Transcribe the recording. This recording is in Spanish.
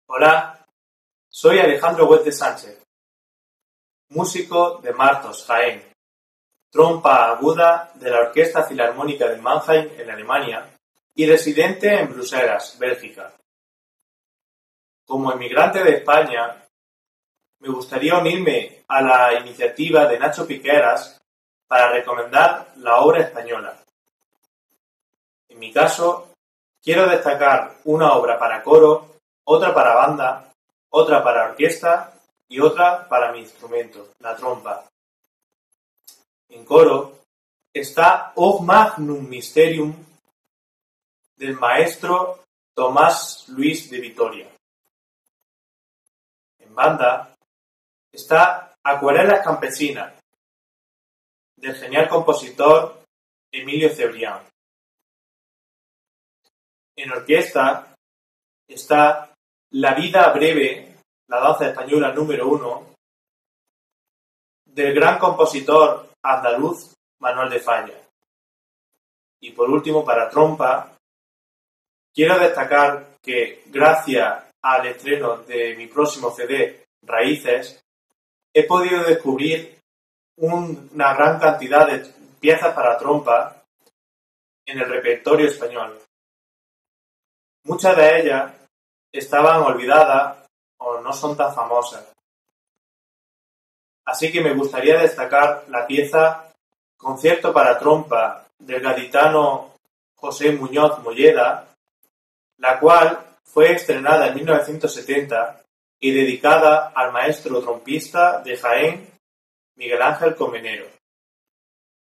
Hola, soy Alejandro Huete Sánchez, músico de Martos, Jaén, trompa aguda de la Orquesta Filarmónica de Mannheim en Alemania y residente en Bruselas, Bélgica. Como emigrante de España, me gustaría unirme a la iniciativa de Nacho Piqueras para recomendar la obra española. En mi caso, quiero destacar una obra para coro, otra para banda, otra para orquesta y otra para mi instrumento, la trompa. En coro está O Magnum Mysterium del maestro Tomás Luis de Vitoria. En banda está Acuarelas Campesinas del genial compositor Emilio Cebrián. En orquesta está La vida breve, la danza española número 1, del gran compositor andaluz Manuel de Falla. Y por último, para trompa, quiero destacar que gracias al estreno de mi próximo CD, Raíces, he podido descubrir una gran cantidad de piezas para trompa en el repertorio español. Muchas de ellas estaban olvidadas o no son tan famosas. Así que me gustaría destacar la pieza Concierto para trompa del gaditano José Muñoz Molleda, la cual fue estrenada en 1970 y dedicada al maestro trompista de Jaén, Miguel Ángel Comenero.